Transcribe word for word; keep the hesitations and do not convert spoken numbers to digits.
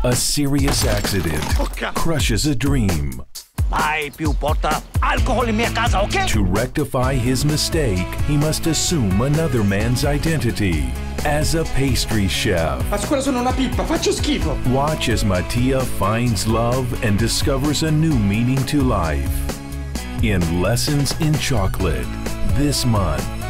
A serious accident crushes a dream. Mai più porta alcol in mia casa, ok? To rectify his mistake, he must assume another man's identity as a pastry chef. A scuola sono una pippa, faccio schifo. Watch as Mattia finds love and discovers a new meaning to life in Lessons in Chocolate this month.